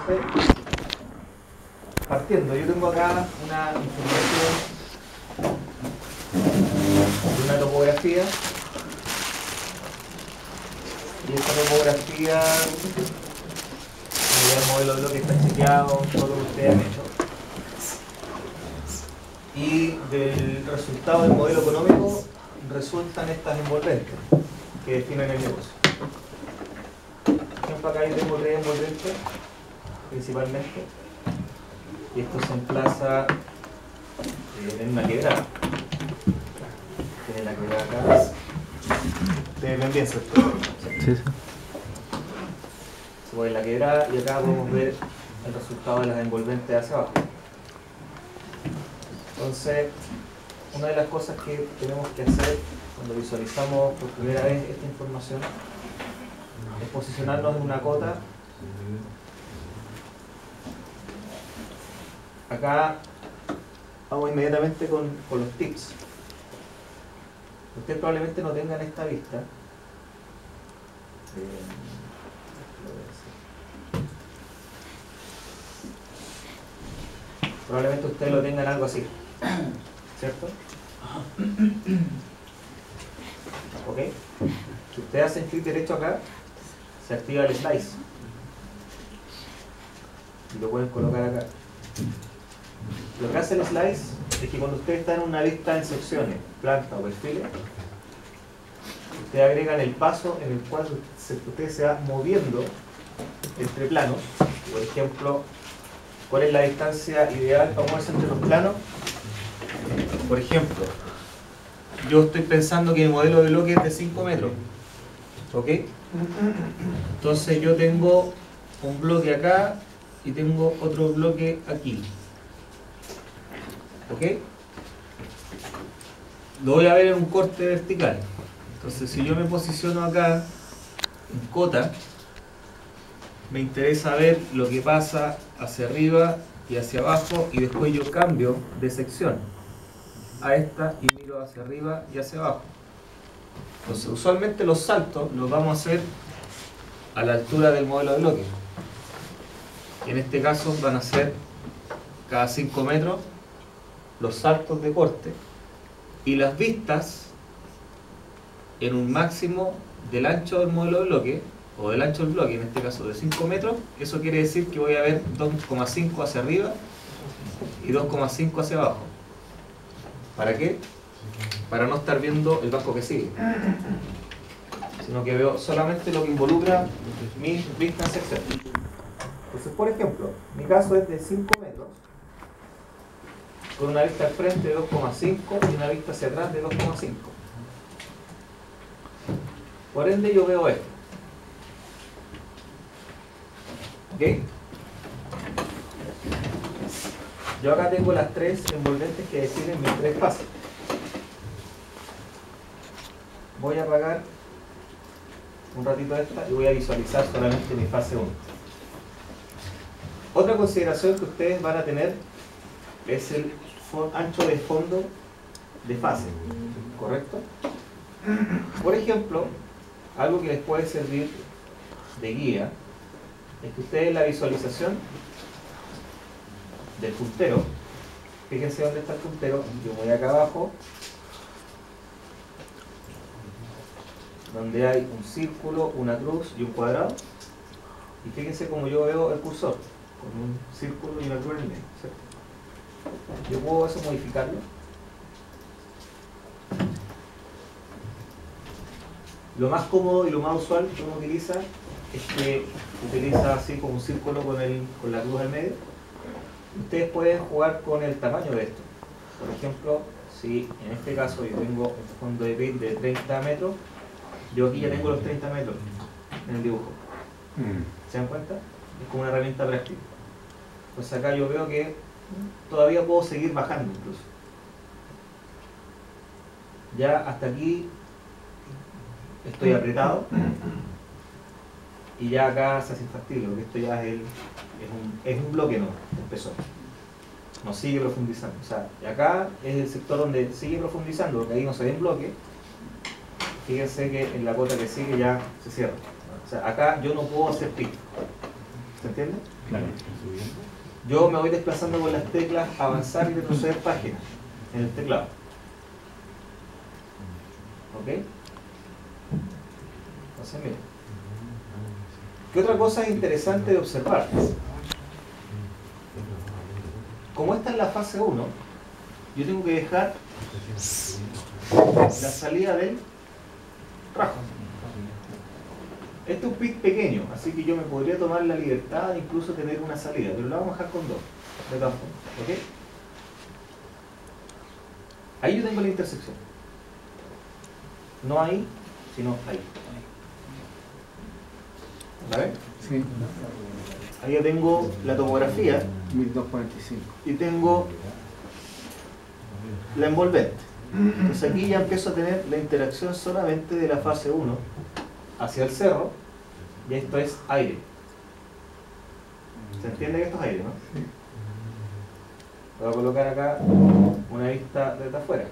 Entonces, partiendo, yo tengo acá una información de una topografía, y esta topografía, el modelo de bloque está chequeado, todo lo que ustedes han hecho, y del resultado del modelo económico resultan estas envolventes que definen el negocio. Por ejemplo, acá yo tengo 3 envolventes principalmente, y esto se emplaza en una quebrada. Tiene la quebrada acá. Ustedes ven bien, ¿cierto? Sí, sí. Se pone la quebrada y acá podemos ver el resultado de las envolventes hacia abajo. Entonces, una de las cosas que tenemos que hacer cuando visualizamos por primera vez esta información es posicionarnos en una cota. Acá vamos inmediatamente con los tips. Ustedes probablemente no tengan esta vista. Probablemente ustedes lo tengan algo así, ¿cierto? ¿Ok? Si ustedes hacen clic derecho acá, se activa el slice. Y lo pueden colocar acá. Lo que hace el slice es que cuando ustedes están en una vista en secciones, planta o perfiles, ustedes agregan el paso en el cual ustedes se van moviendo entre planos. Por ejemplo, ¿cuál es la distancia ideal para moverse entre los planos? Por ejemplo, yo estoy pensando que el modelo de bloque es de 5 metros. ¿Ok? Entonces yo tengo un bloque acá y tengo otro bloque aquí. ¿Ok? Lo voy a ver en un corte vertical. Entonces si yo me posiciono acá en cota, me interesa ver lo que pasa hacia arriba y hacia abajo, y después yo cambio de sección a esta y miro hacia arriba y hacia abajo. Entonces usualmente los saltos los vamos a hacer a la altura del modelo de bloque. Y en este caso van a ser cada 5 metros los saltos de corte, y las vistas en un máximo del ancho del modelo de bloque, o del ancho del bloque, en este caso de 5 metros. Eso quiere decir que voy a ver 2,5 hacia arriba y 2,5 hacia abajo. ¿Para qué? Para no estar viendo el banco que sigue, sino que veo solamente lo que involucra mi vista en sección. Entonces, por ejemplo, mi caso es de 5 metros, con una vista al frente de 2,5 y una vista hacia atrás de 2,5. Por ende yo veo esto. ¿Ok? Yo acá tengo las 3 envolventes que definen mis 3 fases. Voy a apagar un ratito esta y voy a visualizar solamente mi fase 1. Otra consideración que ustedes van a tener es el ancho de fondo de fase, ¿correcto? Por ejemplo, algo que les puede servir de guía es que ustedes en la visualización del puntero, fíjense dónde está el puntero. Yo voy acá abajo, donde hay un círculo, una cruz y un cuadrado, y fíjense cómo yo veo el cursor, con un círculo y una cruz en el medio, ¿cierto? Yo puedo eso modificarlo. Lo más cómodo y lo más usual que uno utiliza es que utiliza así como un círculo con la cruz al medio. Ustedes pueden jugar con el tamaño de esto. Por ejemplo, si en este caso yo tengo un fondo de paint de 30 metros, yo aquí ya tengo los 30 metros en el dibujo. ¿Se dan cuenta? Es como una herramienta práctica. Pues acá yo veo que todavía puedo seguir bajando incluso. Ya hasta aquí estoy apretado, y ya acá se hace infactible, porque esto ya es un bloque, no empezó. No sigue profundizando. O sea, acá es el sector donde sigue profundizando, porque ahí no se ve en bloque. Fíjense que en la cota que sigue ya se cierra. O sea, acá yo no puedo hacer pic. ¿Se entiende? Claro. Yo me voy desplazando con las teclas avanzar y retroceder páginas en el teclado. ¿Ok? Entonces, mira. ¿Qué otra cosa es interesante de observar? Como esta es la fase 1, yo tengo que dejar la salida del rajo. Este es un pit pequeño, así que yo me podría tomar la libertad de incluso tener una salida, pero lo vamos a dejar con 2, de todas formas. ¿Ok? Ahí yo tengo la intersección. No ahí, sino ahí. ¿La ven? Sí. Ahí yo tengo la topografía 1245. y tengo la envolvente. Entonces aquí ya empiezo a tener la interacción solamente de la fase 1 hacia el cerro, y esto es aire. ¿Se entiende que esto es aire, no? Sí. Voy a colocar acá una vista desde afuera.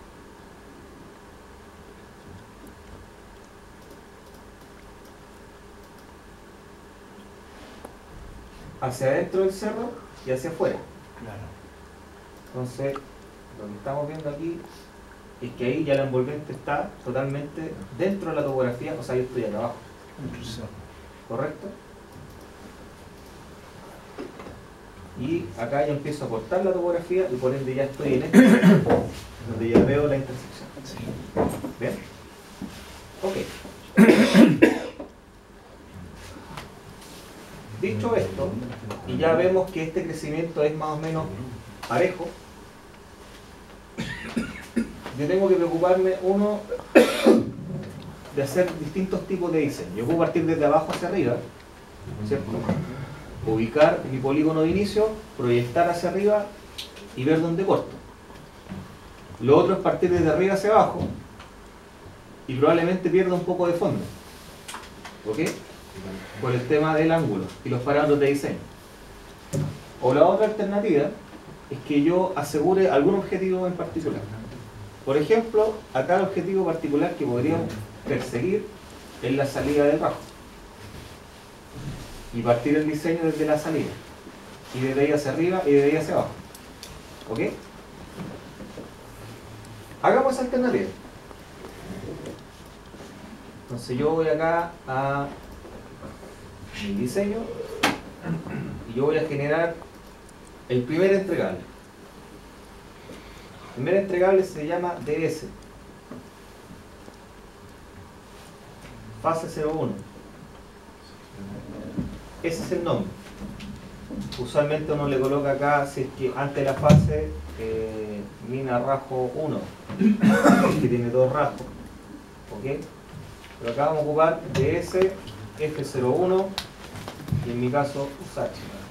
Hacia adentro del cerro y hacia afuera. Claro. Entonces, lo que estamos viendo aquí es que ahí ya la envolvente está totalmente dentro de la topografía, o sea, yo estoy acá abajo. ¿Correcto? Y acá ya empiezo a cortar la topografía y por ende ya estoy en este punto, donde ya veo la intersección. Sí. ¿Bien? Ok. Dicho esto, y ya vemos que este crecimiento es más o menos parejo, yo tengo que preocuparme, uno, de hacer distintos tipos de diseño. Yo puedo partir desde abajo hacia arriba, ¿cierto? Ubicar mi polígono de inicio, proyectar hacia arriba y ver dónde corto. Lo otro es partir desde arriba hacia abajo y probablemente pierda un poco de fondo. ¿Ok? Por el tema del ángulo y los parámetros de diseño. O la otra alternativa es que yo asegure algún objetivo en particular. Por ejemplo, acá el objetivo particular que podríamos perseguir es la salida del rajo. Y partir el diseño desde la salida. Y desde ahí hacia arriba y desde ahí hacia abajo. ¿Ok? Hagamos esa alternativa. Entonces yo voy acá a mi diseño y yo voy a generar el primer entregable. El primer entregable se llama DS. Fase 01. Ese es el nombre. Usualmente uno le coloca acá, si es que antes de la fase, mina rajo 1, que tiene 2 rajos. ¿Ok? Pero acá vamos a ocupar DS F01 y en mi caso USACH.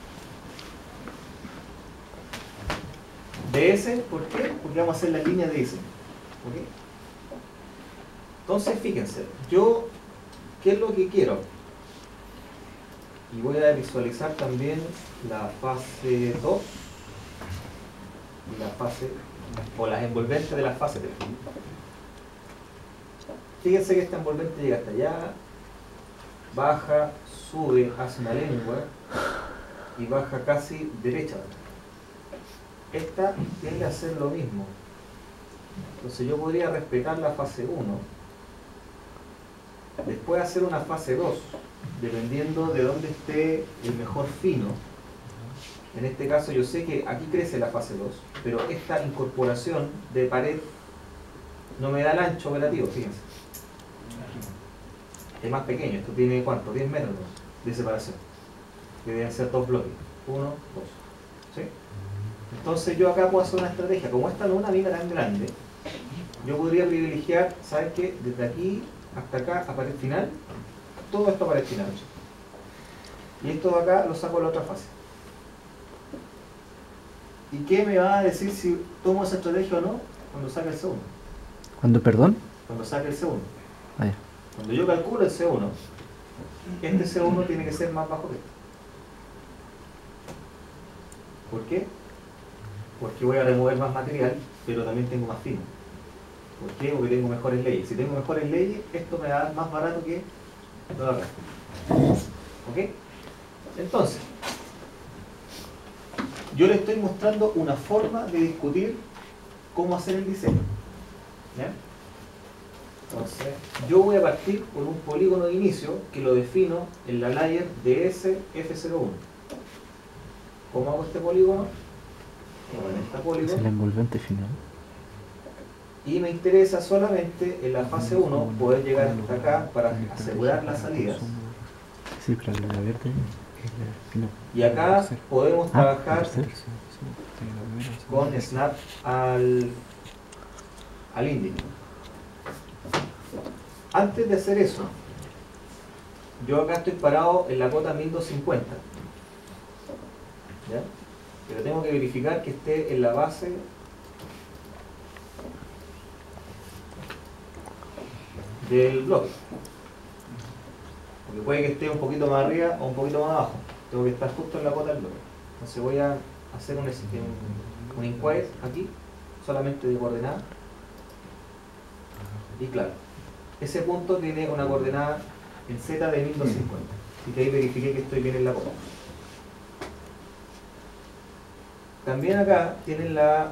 DS, ¿por qué? Porque vamos a hacer la línea de diseño. ¿Ok? Entonces fíjense, yo, ¿qué es lo que quiero? Y voy a visualizar también la fase 2 y la fase, o las envolventes de la fase 3. Fíjense que esta envolvente llega hasta allá, baja, sube, hace una lengua y baja casi derecha. Esta tiende a hacer lo mismo. Entonces yo podría respetar la fase 1, después hacer una fase 2, dependiendo de dónde esté el mejor fino. En este caso yo sé que aquí crece la fase 2, pero esta incorporación de pared no me da el ancho operativo, fíjense. Es más pequeño, esto tiene ¿cuánto? 10 metros de separación. Que deben ser 2 bloques. 1, 2. ¿Sí? Entonces yo acá puedo hacer una estrategia. Como esta no es una viga tan grande, yo podría privilegiar, ¿sabes qué? Desde aquí hasta acá, a pared final, todo esto a pared final. Y esto de acá lo saco a la otra fase. ¿Y qué me va a decir si tomo esa estrategia o no? Cuando saque el segundo. ¿Cuándo, perdón? Cuando saque el segundo. Ah, ya. Cuando yo calculo el C1, este C1 tiene que ser más bajo que este. ¿Por qué? Porque voy a remover más material, pero también tengo más fino. ¿Por qué? Porque tengo mejores leyes. Si tengo mejores leyes, esto me va a dar más barato que lo de acá. ¿Ok? Entonces, yo le estoy mostrando una forma de discutir cómo hacer el diseño. ¿Ya? Entonces, yo voy a partir por un polígono de inicio que lo defino en la layer DS F01. ¿Cómo hago este polígono? Con esta polígono. Es el envolvente final. Y me interesa solamente en la fase 1 poder llegar hasta acá para asegurar las salidas. Sí, pero la verde es la final. Y acá podemos trabajar tercero. con snap al índice. Antes de hacer eso, yo acá estoy parado en la cota 1250. ¿Ya? Pero tengo que verificar que esté en la base del bloque. Porque puede que esté un poquito más arriba o un poquito más abajo. Tengo que estar justo en la cota del bloque. Entonces voy a hacer un inquire aquí, solamente de coordenada. Y claro, ese punto tiene una coordenada en Z de 1250. Así que ahí verifiqué que estoy bien en la cota. También acá tienen la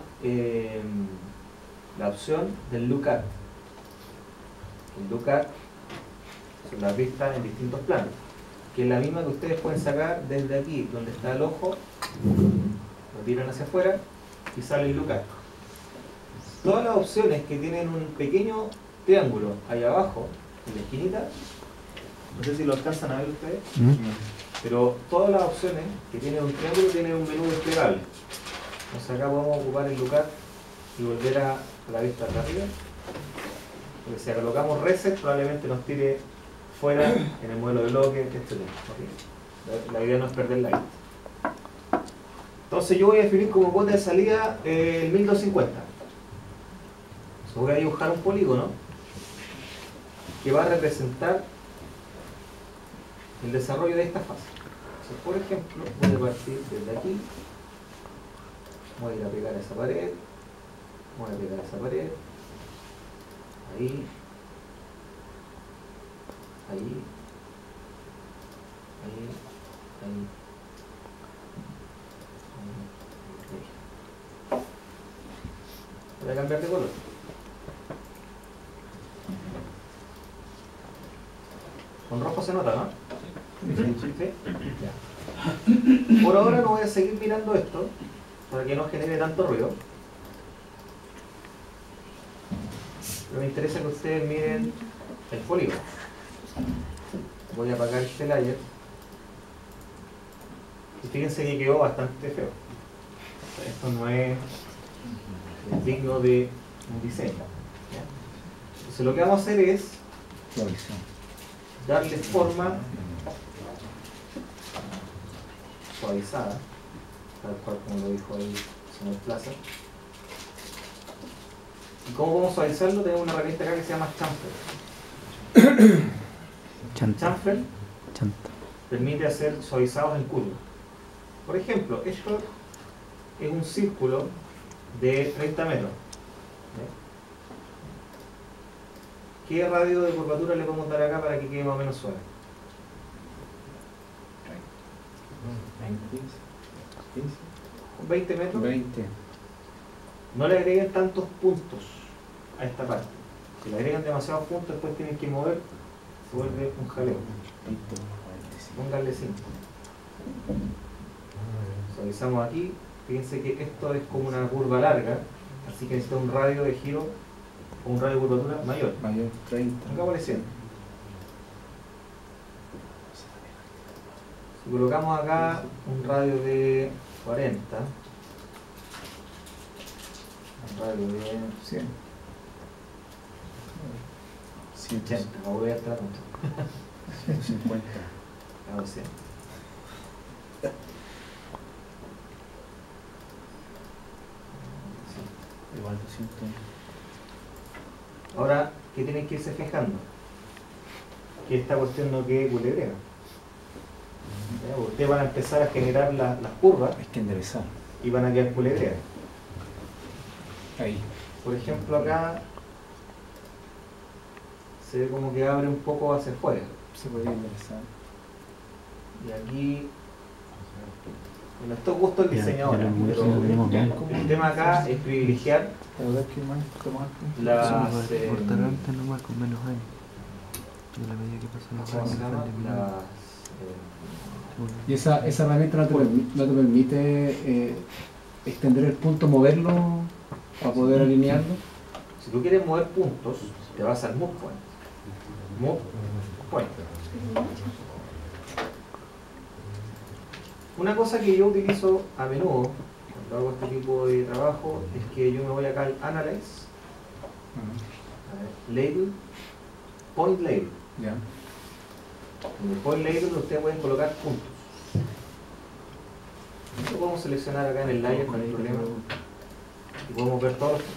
opción del lookat. El lookat son las vistas en distintos planos, que es la misma que ustedes pueden sacar desde aquí, donde está el ojo, lo tiran hacia afuera y sale el lookat. Todas las opciones que tienen un pequeño triángulo ahí abajo, en la esquinita, no sé si lo alcanzan a ver ustedes, pero todas las opciones que tienen un triángulo tienen un menú desplegable. Entonces acá podemos ocupar el lookat y volver a la vista de arriba. Porque si colocamos reset probablemente nos tire fuera en el modelo de bloque, etc. ¿Okay? La idea no es perder la vista. Entonces yo voy a definir como cuota de salida el 1250. Entonces voy a dibujar un polígono que va a representar el desarrollo de esta fase. Entonces, por ejemplo, voy a partir desde aquí, voy a ir a pegar a esa pared, voy a pegar a esa pared, ahí, ahí, ahí, ahí, ahí. Voy a cambiar de color. Con rojo se nota, ¿no? ¿Sí? Ya. Por ahora no voy a seguir mirando esto para que no genere tanto ruido. Pero me interesa que ustedes miren el polígono. Voy a apagar este layer. Y fíjense que quedó bastante feo. Esto no es digno de un diseño. ¿Ya? Entonces lo que vamos a hacer es darle forma suavizada, tal cual como lo dijo ahí el señor Plaza. ¿Y cómo vamos a suavizarlo? Tenemos una herramienta acá que se llama chamfer. Chamfer permite hacer suavizados en curva. Por ejemplo, esto es un círculo de 30 metros. ¿Qué radio de curvatura le podemos dar acá para que quede más o menos suave? 20 metros. 20. No le agreguen tantos puntos a esta parte. Si le agregan demasiados puntos, después tienen que mover, se vuelve un jaleo. Pónganle 5. Suavizamos aquí. Fíjense que esto es como una curva larga, así que necesita un radio de giro o un radio de curvatura mayor. Mayor 30. Pongámosle 100. Si colocamos acá un radio de 40, un radio de 100. 80, me voy a estar junto. 150. Hago 100. Igual 200. Ahora, ¿qué tienen que irse fijando? Que esta cuestión no quede culebrea. Ustedes van a empezar a generar las curvas Hay que enderezar. y van a quedar culebreas. Ahí. Por ejemplo, acá se ve como que abre un poco hacia afuera. Se podría enderezar. Y aquí Bueno, esto es gusto del Ya, diseñador, ya lo hemos- pero ya lo tenemos bien. el tema acá es privilegiar A ver qué más tomaste. las... Cortar antes nomás con menos años. Y a la medida que pasan los ¿cómo años se se llama? van eliminando. Y esa herramienta no te permite extender el punto, moverlo para poder alinearlo. Si tú quieres mover puntos, te vas al Move Point. Move Point. Una cosa que yo utilizo a menudo cuando hago este tipo de trabajo es que yo me voy acá al Analyze, a ver, Label, Point Label. Ya. En el Point Label ustedes pueden colocar puntos. Esto podemos seleccionar acá en el layer, no hay problema. Y podemos ver todos los puntos.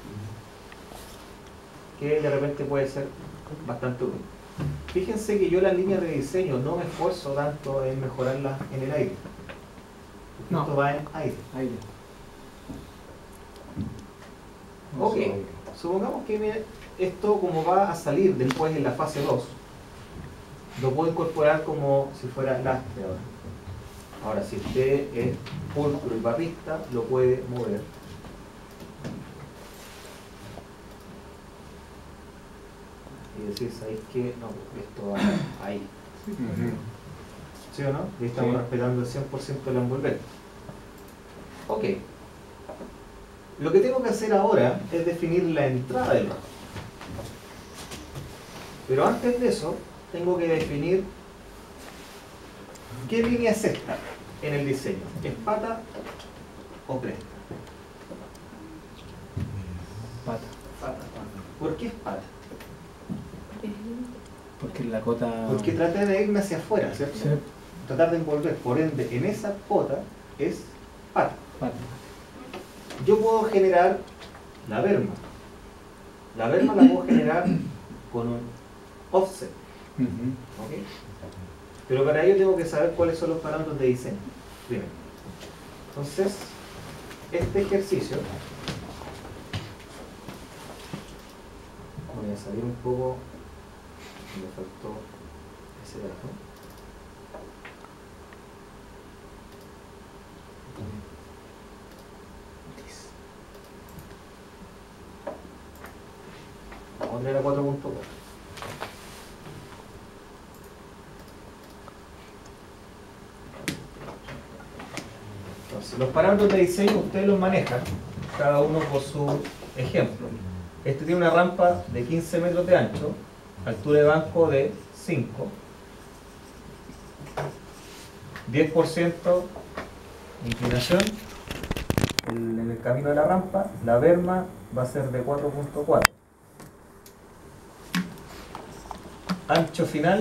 Que de repente puede ser bastante útil. Fíjense que yo las líneas de diseño no me esfuerzo tanto en mejorarlas en el aire. Porque No. esto va en aire. Aire. Ok, supongamos que esto como va a salir después en la fase 2, lo puedo incorporar como si fuera lastre ahora. Ahora, si usted es pulcro y barrista, lo puede mover. Y decir, ¿sabéis qué? No, esto va ahí. ¿Sí o no? Y estamos Sí. respetando el 100% de la envolvente. Ok. Lo que tengo que hacer ahora es definir la entrada del rasgo. Pero antes de eso, tengo que definir qué línea es esta en el diseño. ¿Es pata o cresta? Pata. Pata. ¿Por qué es pata? Porque la cota. Porque traté de irme hacia afuera, ¿cierto? Sí, Tratar de envolver. Por ende, en esa pota es pata. pata. Yo puedo generar la berma. La berma la puedo generar con un offset. ¿Ok? Pero para ello tengo que saber cuáles son los parámetros de diseño. Primero. Entonces, este ejercicio, voy a salir un poco, me faltó ese dato. Vamos a poner a 4.4. Entonces, los parámetros de diseño ustedes los manejan, cada uno por su ejemplo. Este tiene una rampa de 15 metros de ancho, altura de banco de 5, 10% de inclinación en el camino de la rampa, la berma va a ser de 4.4. Ancho final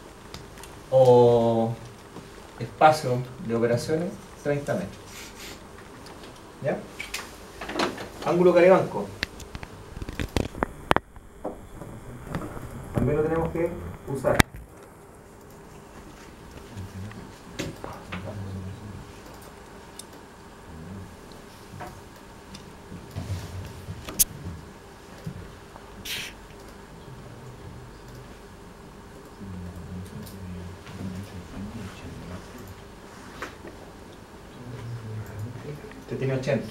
o espacio de operaciones 30 metros. ¿Ya? Ángulo carebanco. También lo tenemos que usar. Este tiene 80.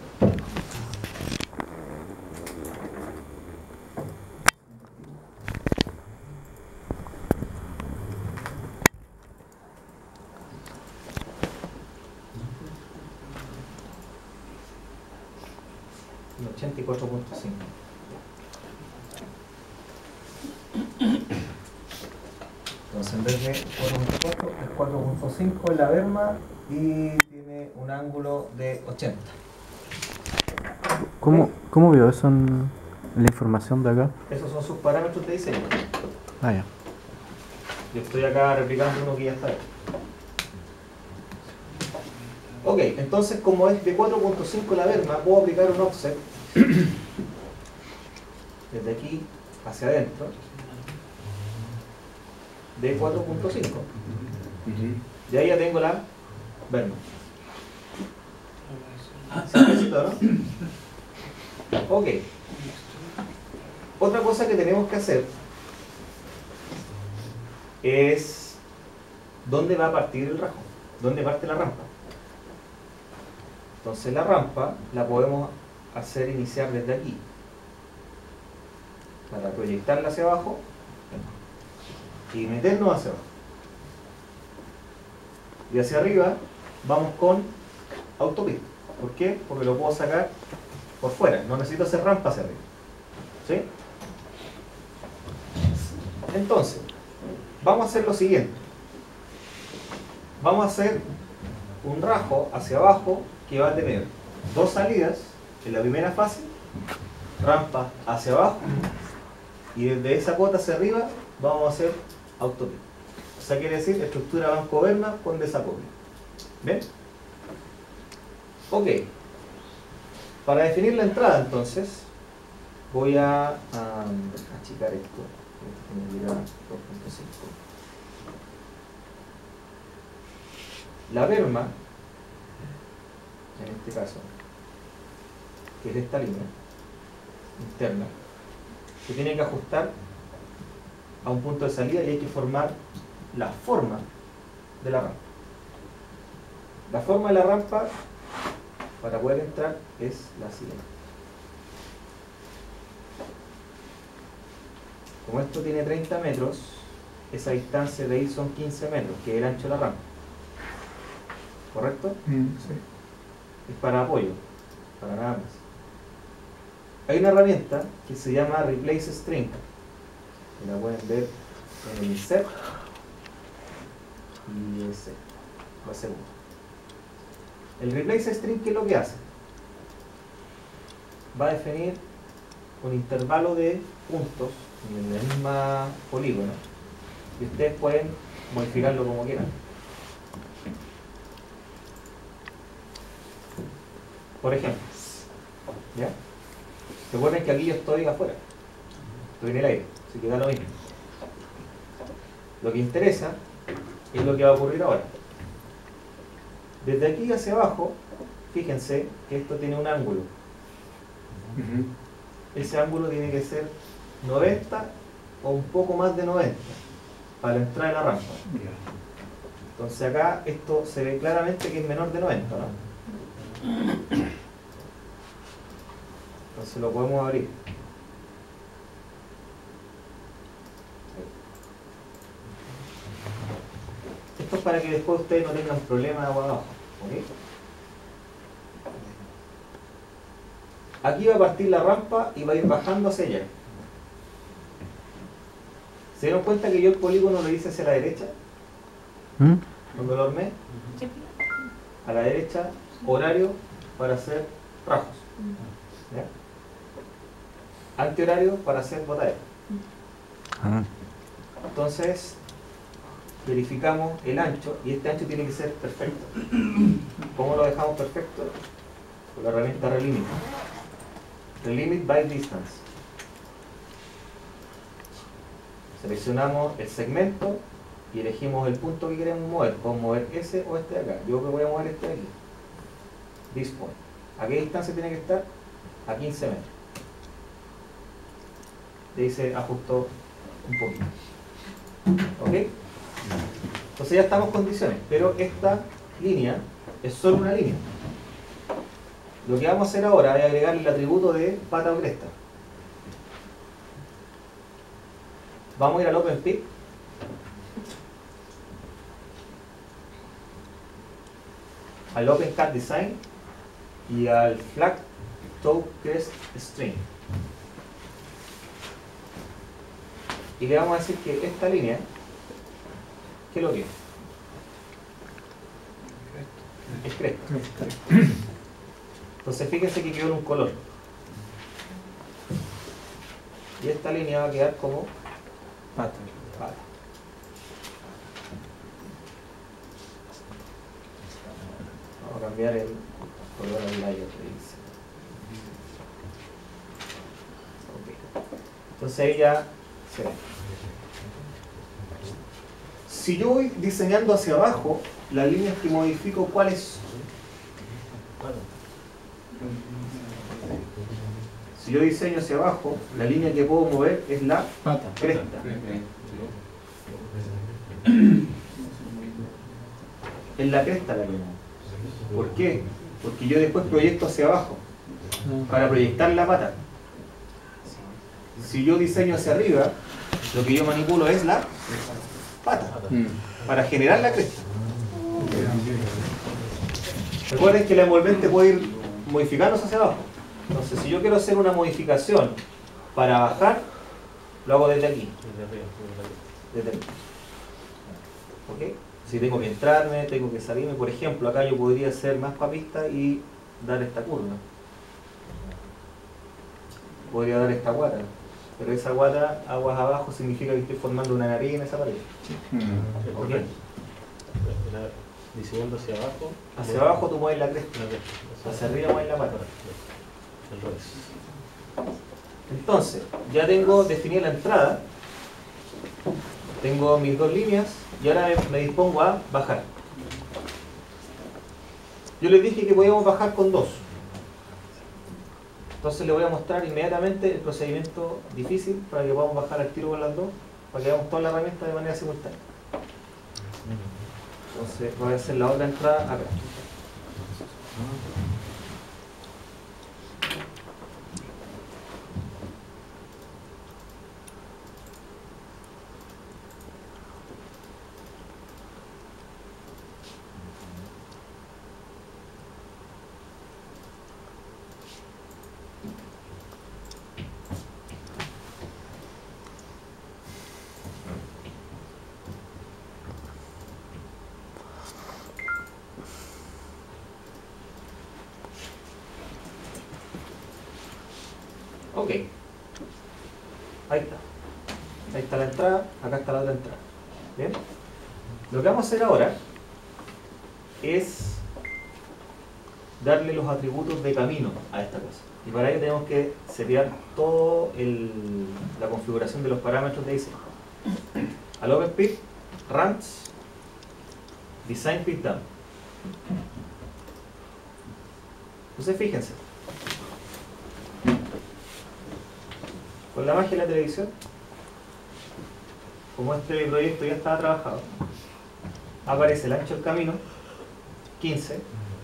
Y 84.5. Entonces en vez de 4.4 es 4.5 en la berma y tiene un ángulo de 80. ¿Cómo veo eso en la información de acá? Esos son sus parámetros de diseño. Ah, ya. Yo estoy acá replicando uno que ya está hecho. Ok, entonces como es de 4.5 la berma, puedo aplicar un offset desde aquí hacia adentro de 4.5. Y ahí ya tengo la berma. Simplecito, ¿no? Ok. Otra cosa que tenemos que hacer es dónde va a partir el rasgo, dónde parte la rampa. Entonces la rampa la podemos hacer iniciar desde aquí. Para proyectarla hacia abajo y meternos hacia abajo. Y hacia arriba vamos con autopista. ¿Por qué? Porque lo puedo sacar por fuera. No necesito hacer rampa hacia arriba. ¿Sí? Entonces, vamos a hacer lo siguiente. Vamos a hacer un rajo hacia abajo que va a tener dos salidas en la primera fase, rampa hacia abajo, y desde esa cota hacia arriba vamos a hacer autopista. O sea, quiere decir estructura Banco-Berma con desacople. ¿Ven? Ok. Para definir la entrada, entonces, voy a achicar esto. Esto tiene que ir a 2.5. La berma, en este caso, que es esta línea interna, se tiene que ajustar a un punto de salida y hay que formar la forma de la rampa. La forma de la rampa para poder entrar es la siguiente. Como esto tiene 30 metros, esa distancia de ahí son 15 metros, que es el ancho de la rampa. ¿Correcto? Sí. Es para apoyo, para nada más. Hay una herramienta que se llama Replace String, que la pueden ver en el insert y ese, la segunda. El Replace String, ¿qué es lo que hace? Va a definir un intervalo de puntos en el mismo polígono y ustedes pueden modificarlo como quieran. Por ejemplo, ¿ya? Recuerden que aquí yo estoy afuera, estoy en el aire, así que da lo mismo. Lo que interesa es lo que va a ocurrir ahora. Desde aquí hacia abajo, fíjense que esto tiene un ángulo. Ese ángulo tiene que ser 90 o un poco más de 90 para entrar en la rampa. Entonces acá esto se ve claramente que es menor de 90, ¿no? Entonces lo podemos abrir. Esto es para que después ustedes no tengan problemas de agua abajo. ¿Okay? Aquí va a partir la rampa y va a ir bajando hacia allá. ¿Se dieron cuenta que yo el polígono lo hice hacia la derecha? Cuando lo armé, a la derecha, horario para hacer rajos. ¿Ya? Antihorario para hacer botadera. Entonces, verificamos el ancho y este ancho tiene que ser perfecto. ¿Cómo lo dejamos perfecto? Con la herramienta Relimit. Relimit by Distance. Seleccionamos el segmento y elegimos el punto que queremos mover. Podemos mover ese o este de acá. Yo me voy a mover este de aquí. This point. ¿A qué distancia tiene que estar? A 15 metros. De ahí se ajustó un poquito. ¿Ok? Entonces ya estamos en condiciones, pero esta línea es solo una línea. Lo que vamos a hacer ahora es agregar el atributo de pata o cresta. Vamos a ir al OpenPIC. Al OpenCAD Design y al Flag Toe Crest String. Y le vamos a decir que esta línea, ¿qué es lo que es? Es cresta. Entonces fíjense que quedó en un color. Y esta línea va a quedar como Pata. pata. Vamos a cambiar el color al layer que dice. Ok. Entonces ahí ya se ve. Si yo voy diseñando hacia abajo, las líneas que modifico, ¿cuáles son? Si yo diseño hacia abajo, la línea que puedo mover es la Pata. cresta. Es la cresta la que muevo. ¿Por qué? porque yo después proyecto hacia abajo para proyectar la pata. Si yo diseño hacia arriba, lo que yo manipulo es la pata para generar la cresta. Recuerden que la envolvente puede ir modificándose hacia abajo. Entonces, si yo quiero hacer una modificación para bajar, lo hago desde aquí. Desde aquí. ¿Ok? Si tengo que entrarme, tengo que salirme, por ejemplo, acá yo podría ser más papista y dar esta curva. Podría dar esta guata. Pero esa guata, aguas abajo, significa que estoy formando una nariz en esa pared. ¿Ok? Diseñando hacia abajo. Hacia abajo tú mueves la cresta. Hacia arriba mueves la pata. Al revés. Entonces, ya tengo definida la entrada. Tengo mis dos líneas y ahora me dispongo a bajar. Yo les dije que podíamos bajar con dos. Entonces les voy a mostrar inmediatamente el procedimiento difícil para que podamos bajar al tiro con las dos, para que hagamos toda la herramienta de manera simultánea. Entonces voy a hacer la otra entrada acá. Ok, ahí está. Ahí está la entrada, acá está la otra entrada. ¿Bien? Lo que vamos a hacer ahora es darle los atributos de camino a esta cosa. Y para ello tenemos que setear toda la configuración de los parámetros de diseño. Al OpenPIP, runs, design pip down. Entonces fíjense. Con la magia de la televisión, como este proyecto ya estaba trabajado, aparece el ancho del camino, 15,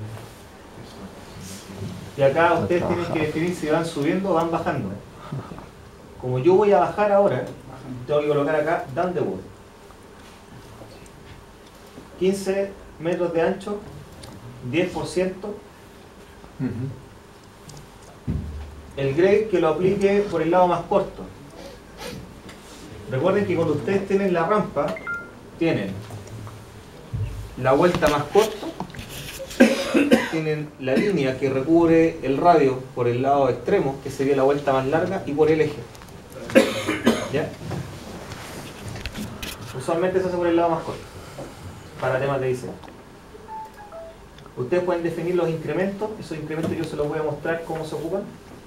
y acá ustedes tienen que definir si van subiendo o van bajando. Como yo voy a bajar ahora, tengo que colocar acá down the wall. 15 metros de ancho, 10%. El grade que lo aplique por el lado más corto. Recuerden que cuando ustedes tienen la rampa, tienen la vuelta más corta, tienen la línea que recubre el radio por el lado extremo, que sería la vuelta más larga, y por el eje. ¿Ya? Usualmente se hace por el lado más corto, para temas de diseño. Ustedes pueden definir los incrementos, esos incrementos yo se los voy a mostrar cómo se ocupan.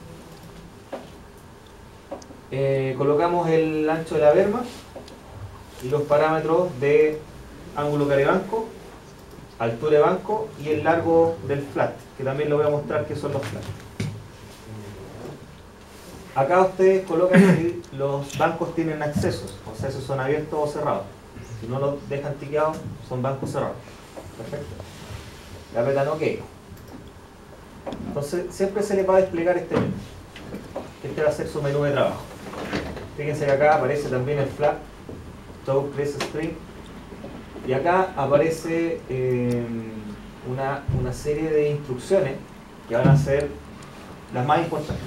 Colocamos el ancho de la berma y los parámetros de ángulo carebanco, altura de banco y el largo del flat, que también lo voy a mostrar que son los flats. Acá ustedes colocan si los bancos tienen accesos, o sea, esos son abiertos o cerrados. Si no los dejan tiqueados, son bancos cerrados. Perfecto. Le apretan OK. Entonces, siempre se les va a desplegar este menú. Este va a ser su menú de trabajo. Fíjense que acá aparece también el flat, toe press string, y acá aparece una serie de instrucciones que van a ser las más importantes.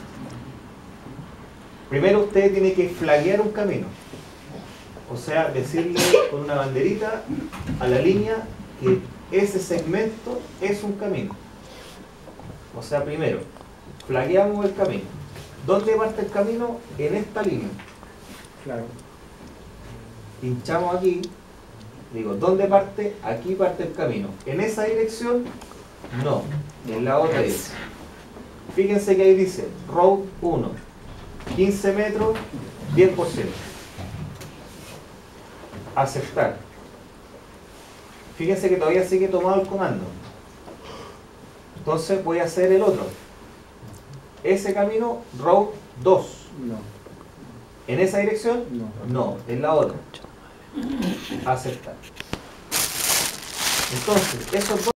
Primero usted tiene que flaguear un camino, o sea, decirle con una banderita a la línea que ese segmento es un camino. O sea, primero flagueamos el camino. ¿Dónde parte el camino? En esta línea. Claro. Pinchamos aquí, digo, ¿dónde parte? Aquí parte el camino. ¿En esa dirección? No, en la otra dirección. Fíjense que ahí dice road 1, 15 metros, 10%. Aceptar. Fíjense que todavía sigue tomado el comando. Entonces voy a hacer el otro. Ese camino, road 2. No. ¿En esa dirección? No. No, en la otra. Aceptar. Entonces, esos dos